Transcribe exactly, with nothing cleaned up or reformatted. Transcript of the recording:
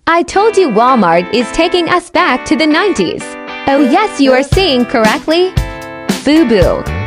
I told you Walmart is taking us back to the nineties. Oh yes, you are seeing correctly. Fubu.